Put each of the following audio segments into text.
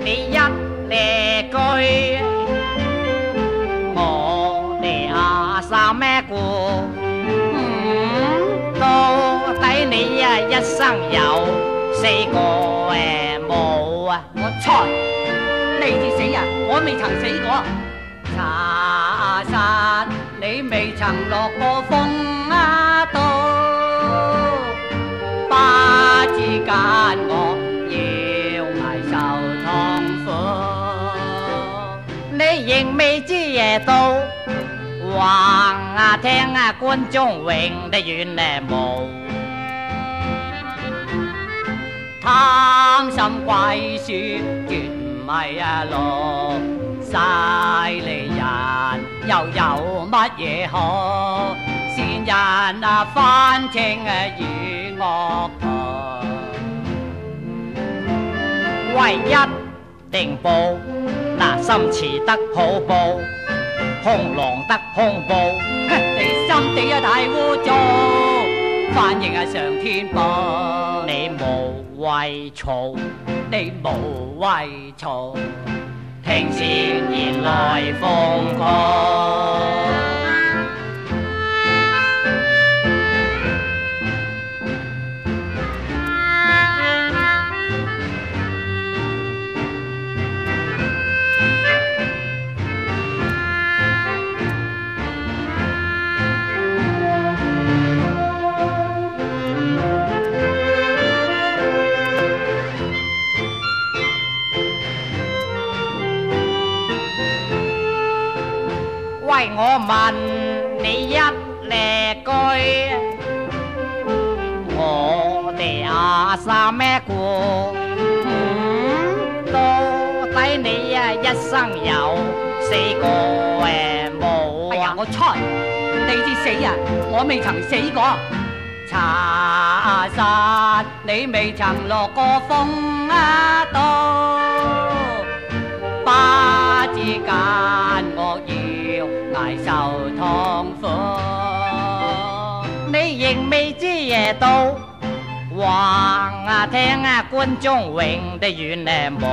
你一列句，我哋三咩故？到底你一生有4個冇啊？ 我猜你至死人，我未曾死過。 查實你未曾落過風度，不知間我要捱受痛苦。你仍未知夜到，橫聽觀眾永的遠無，貪心鬼鼠絕唔係路。犀利人又有乜嘢好？善人反稱與惡徒，唯一定報嗱，心慈得好報，兇狼得兇報。 你心地太污糟，反應上天報。 你無謂嘈， 你無謂嘈。 聽善言來奉告。喂，我問你一列句，我哋三咩故？到底你一生有4個冇？ 哎呀，我猜你至死人，我未曾死過。 查實你未曾落過風度，不知間我要捱受痛苦。你仍未知夜到，橫聽觀眾永的遠無，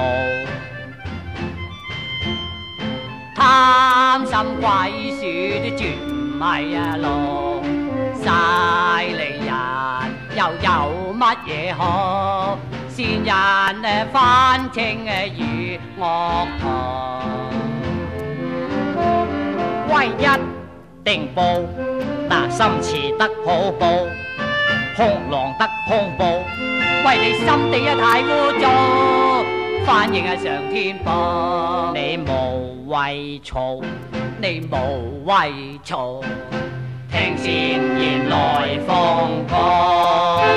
貪心鬼鼠都絕唔係路。犀利人又有乜嘢好？善人反稱與惡徒，唯一定報嗱，心慈得好報，兇狼得兇報。 喂，你心地太污糟，反應上天報。 你無謂嘈， 你無謂嘈。 聽善言來奉告。